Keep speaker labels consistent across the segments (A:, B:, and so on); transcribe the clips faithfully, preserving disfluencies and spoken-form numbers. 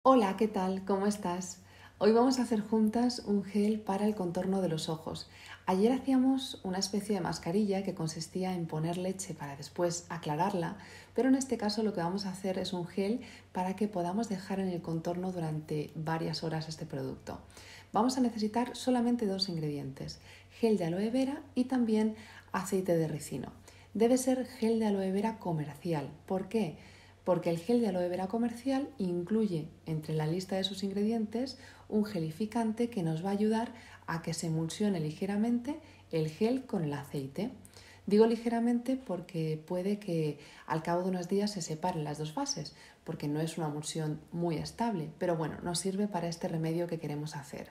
A: Hola, ¿qué tal? ¿Cómo estás? Hoy vamos a hacer juntas un gel para el contorno de los ojos. Ayer hacíamos una especie de mascarilla que consistía en poner leche para después aclararla, pero en este caso lo que vamos a hacer es un gel para que podamos dejar en el contorno durante varias horas este producto. Vamos a necesitar solamente dos ingredientes, gel de aloe vera y también aceite de ricino. Debe ser gel de aloe vera comercial. ¿Por qué? Porque el gel de aloe vera comercial incluye entre la lista de sus ingredientes un gelificante que nos va a ayudar a que se emulsione ligeramente el gel con el aceite. Digo ligeramente porque puede que al cabo de unos días se separen las dos fases, porque no es una emulsión muy estable, pero bueno, nos sirve para este remedio que queremos hacer.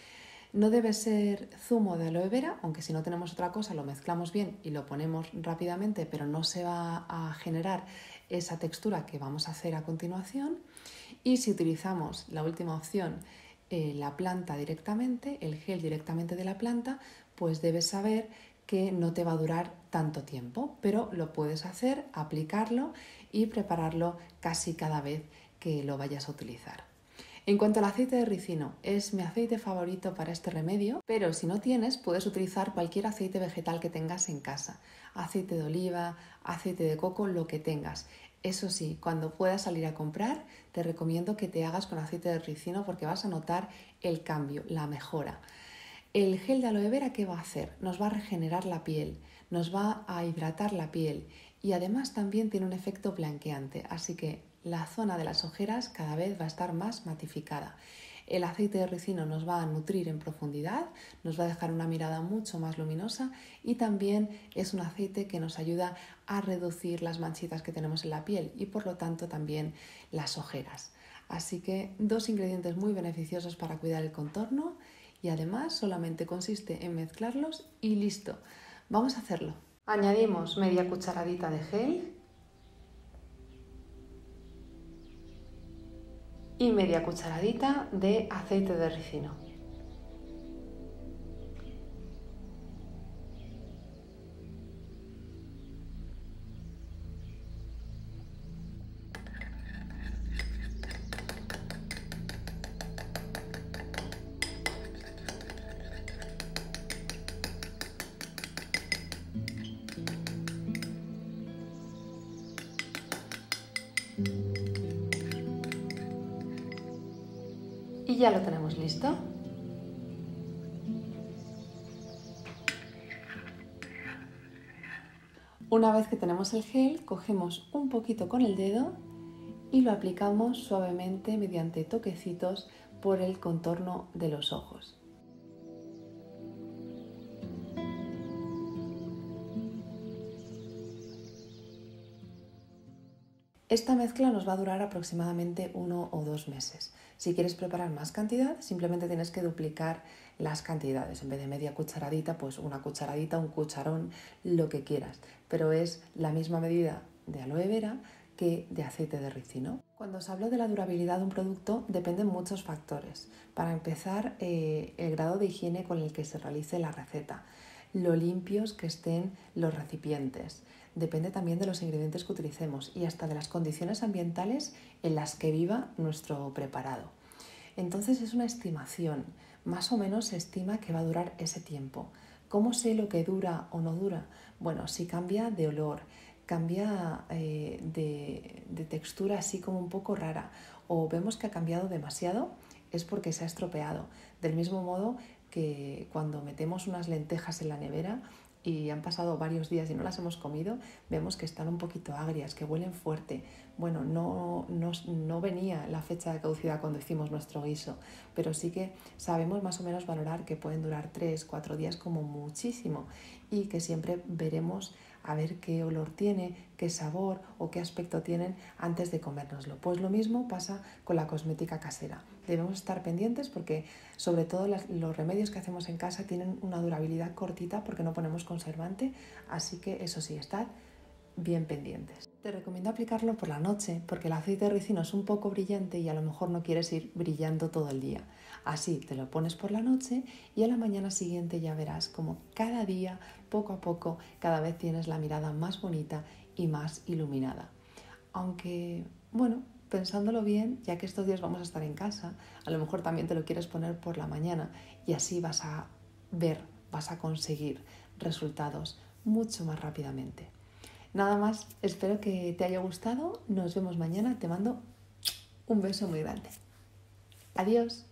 A: No debe ser zumo de aloe vera, aunque si no tenemos otra cosa lo mezclamos bien y lo ponemos rápidamente, pero no se va a generar esa textura que vamos a hacer a continuación. Y si utilizamos la última opción, eh, la planta directamente, el gel directamente de la planta, pues debes saber que no te va a durar tanto tiempo, pero lo puedes hacer, aplicarlo y prepararlo casi cada vez que lo vayas a utilizar. En cuanto al aceite de ricino, es mi aceite favorito para este remedio, pero si no tienes, puedes utilizar cualquier aceite vegetal que tengas en casa. Aceite de oliva, aceite de coco, lo que tengas. Eso sí, cuando puedas salir a comprar, te recomiendo que te hagas con aceite de ricino porque vas a notar el cambio, la mejora. El gel de aloe vera, ¿qué va a hacer? Nos va a regenerar la piel, nos va a hidratar la piel y además también tiene un efecto blanqueante, así que la zona de las ojeras cada vez va a estar más matificada. El aceite de ricino nos va a nutrir en profundidad, nos va a dejar una mirada mucho más luminosa y también es un aceite que nos ayuda a reducir las manchitas que tenemos en la piel y por lo tanto también las ojeras. Así que dos ingredientes muy beneficiosos para cuidar el contorno y además solamente consiste en mezclarlos y listo. Vamos a hacerlo. Añadimos media cucharadita de gel y media cucharadita de aceite de ricino. Y ya lo tenemos listo. Una vez que tenemos el gel, cogemos un poquito con el dedo y lo aplicamos suavemente mediante toquecitos por el contorno de los ojos. Esta mezcla nos va a durar aproximadamente uno o dos meses. Si quieres preparar más cantidad, simplemente tienes que duplicar las cantidades. En vez de media cucharadita, pues una cucharadita, un cucharón, lo que quieras. Pero es la misma medida de aloe vera que de aceite de ricino. Cuando os hablo de la durabilidad de un producto, dependen muchos factores. Para empezar, eh, el grado de higiene con el que se realice la receta, lo limpios que estén los recipientes. Depende también de los ingredientes que utilicemos y hasta de las condiciones ambientales en las que viva nuestro preparado. Entonces es una estimación, más o menos se estima que va a durar ese tiempo. ¿Cómo sé lo que dura o no dura? Bueno, si cambia de olor, cambia eh, de, de textura así como un poco rara o vemos que ha cambiado demasiado, es porque se ha estropeado. Del mismo modo que cuando metemos unas lentejas en la nevera y han pasado varios días y no las hemos comido, vemos que están un poquito agrias, que huelen fuerte. Bueno, no, no, no venía la fecha de caducidad cuando hicimos nuestro guiso, pero sí que sabemos más o menos valorar que pueden durar tres, cuatro días como muchísimo y que siempre veremos a ver qué olor tiene, qué sabor o qué aspecto tienen antes de comérnoslo. Pues lo mismo pasa con la cosmética casera. Debemos estar pendientes porque sobre todo las, los remedios que hacemos en casa tienen una durabilidad cortita porque no ponemos conservante, así que eso sí, estad bien pendientes. Te recomiendo aplicarlo por la noche porque el aceite de ricino es un poco brillante y a lo mejor no quieres ir brillando todo el día. Así te lo pones por la noche y a la mañana siguiente ya verás como cada día, poco a poco, cada vez tienes la mirada más bonita y más iluminada. Aunque, bueno, pensándolo bien, ya que estos días vamos a estar en casa, a lo mejor también te lo quieres poner por la mañana y así vas a ver, vas a conseguir resultados mucho más rápidamente. Nada más, espero que te haya gustado. Nos vemos mañana. Te mando un beso muy grande. Adiós.